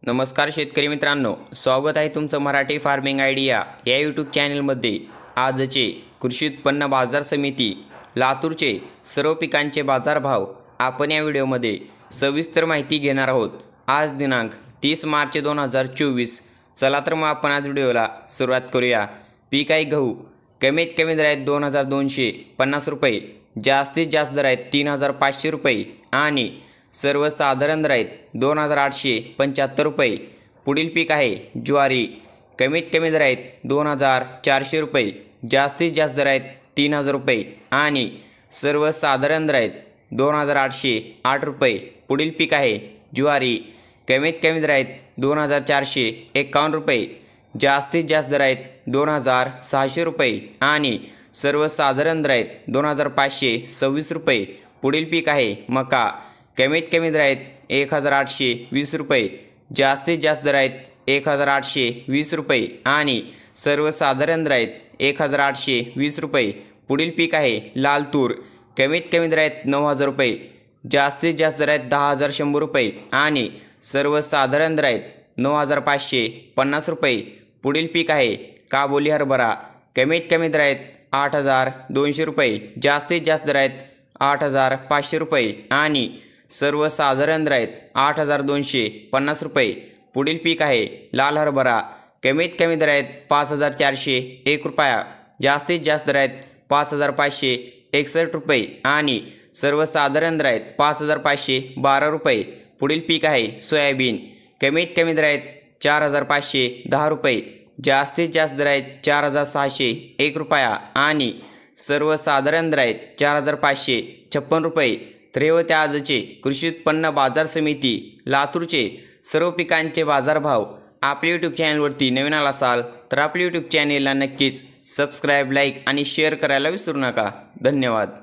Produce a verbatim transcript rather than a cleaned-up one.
नमस्कार शेतकरी मित्रांनो, स्वागत आहे तुमचं मराठी फार्मिंग आयडिया या यूट्यूब चॅनलमध्ये। आजचे कृषी उत्पन्न बाजार समिती लातूरचे सर्व पिकांचे बाजारभाव आपण या व्हिडिओमध्ये सविस्तर माहिती घेणार आहोत। आज दिनांक तीस मार्च दोन हजार चोवीस। चला तर मग आपण आज व्हिडिओला सुरुवात करूया। पीक आहे गहू, कमीत कमी दर आहेत दोन हजार दोनशे पन्नास रुपये, जास्तीत जास्त दर आहेत तीन हजार पाचशे रुपये आणि सर्वसाधारण दर आहेत दोन हजार आठशे पंच्याहत्तर रुपये। पुढील पीक आहे ज्वारी, कमीत कमी दर आहेत दोन हजार चारशे रुपये, जास्तीत जास्त दर आहेत तीन हजार रुपये आणि सर्वसाधारण दर आहेत दोन हजार आठशे आठ रुपये। पुढील पीक आहे ज्वारी, कमीत कमी दर आहेत दोन हजार चारशे एकावन्न रुपये, जास्तीत जास्त दर आहेत दोन हजार सहाशे रुपये आणि सर्वसाधारण दर आहेत दोन हजार पाचशे सव्वीस रुपये। पुढील पीक आहे मका, कमीत कमी दर आहेत एक हजार आठशे वीस रुपये, जास्तीत जास्त दर आहेत एक हजार आठशे वीस रुपये आणि सर्वसाधारण दर आहेत एक हजार आठशे वीस रुपये। पुढील पीक आहे लाल तूर, कमीत कमी दर आहेत नऊ हजार रुपये, जास्तीत जास्त दर आहेत दहा हजार शंभर रुपये आणि सर्वसाधारण दर आहेत नऊ हजार पाचशे पन्नास रुपये। पुढील पीक आहे काबुली हरभरा, कमीत कमी दर आहेत आठ हजार दोनशे रुपये, जास्तीत जास्त दर आहेत आठ हजार पाचशे रुपये आणि सर्वसाधारण दर आहेत आठ हजार दोनशे पन्नास रुपये। पुढील पीक आहे लाल हरभरा, कमीत कमी दर आहेत पाच हजार चारशे एक रुपया, जास्तीत जास्त दर आहेत पाच हजार पाचशे एकसष्ट रुपये आणि सर्वसाधारण दर आहेत पाच हजार पाचशे बारा रुपये। पुढील पीक आहे सोयाबीन, कमीत कमी दर आहेत चार हजार पाचशे दहा रुपये, जास्तीत जास्त दर आहेत चार हजार सहाशे एक रुपया आणि सर्वसाधारण दर आहेत चार हजार पाचशे छप्पन रुपये। तर हे होते आजचे कृषी उत्पन्न बाजार समिती लातूरचे सर्व पिकांचे बाजारभाव। आपल्या यूट्यूब चॅनलवरती नवीन आला असाल तर आपल्या यूट्यूब चॅनेलला नक्कीच सबस्क्राईब, लाईक आणि शेअर करायला विसरू नका। धन्यवाद।